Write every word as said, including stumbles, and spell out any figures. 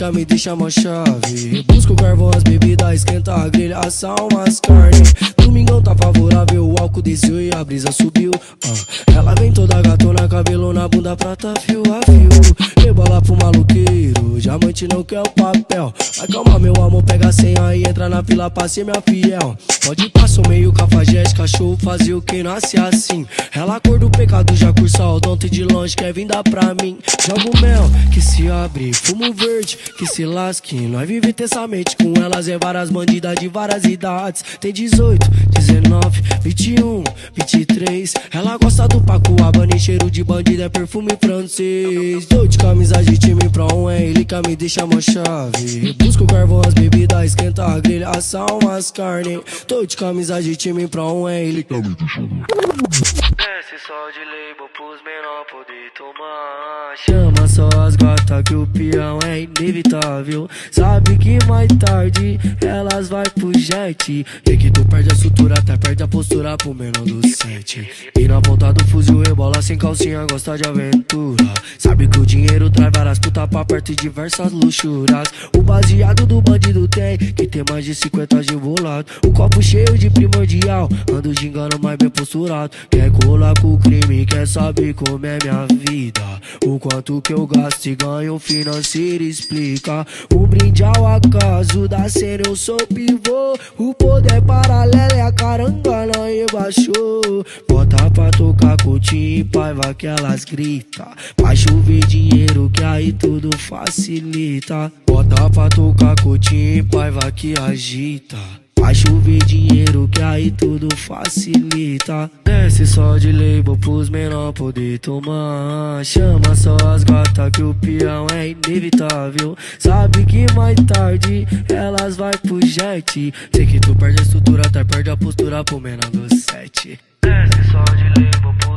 liga, me deixa mó chave. Busca o carvão, as bebidas, esquenta a grelha, assar umas carne. Domingão tá favorável, o álcool desceu e a brisa subiu. ah. Ela vem toda gatona, cabelo na bunda, prata, fio a fio. Rebola pro maluqueiro, diamante não quer o papel. Mas calma meu amor, pega a senha e entra na fila pra ser minha fiel. Pode passar o meio cafajeste, cachorro fazia o que nasce assim. Ela cor do pecado, já cursa o donte de longe, quer vir dar pra mim. Jogo mel, que se abre, fumo verde, que se lasque. Nós vive intensamente com elas, é várias bandidas de várias idades. Tem dezoito, dezenove, vinte e um, vinte e três. Ela gosta do Paco Rabanne, cheiro de bandido é perfume francês. Tô de camisa de time pra um é ele que me deixa mó chave. Busca o carvão, as bebidas, esquenta a grelha, assar umas carne. Tô de camisa de time pra um é ele que me deixa mó chave. Desce só de label pros menor poder tomar. Chama só as gatas que o peão é inevitável. Sabe que mais tarde elas vai pro jet. E que tu perde a estrutura, até perde a postura pro menor do sete. E na ponta do fuzil rebola sem calcinha, gosta de aventura. Sabe que o dinheiro traz várias putas pra perto e diversas luxuras. O baseado do bandido tem, que tem mais de cinquenta de bolado. O copo cheio de primordial, ando gingando mais bem posturado. Quer colar com o crime, quer saber como é minha vida. O quanto que eu gasto e ganho financeiro explica. O brinde ao acaso da cena eu sou pivô. O poder paralelo é a carangana e baixou. Bota pra tocar coutinho e paiva que elas grita. Vai chover dinheiro que aí tudo facilita. Bota pra tocar coutinho e paiva que agita. Vai chover dinheiro que aí tudo facilita. Desce só de label pros menor poder tomar. Chama só as gatas que o peão é inevitável. Sabe que mais tarde elas vai pro jet. Sei que tu perde a estrutura, até perde a postura pro menor do sete. Desce só de label pros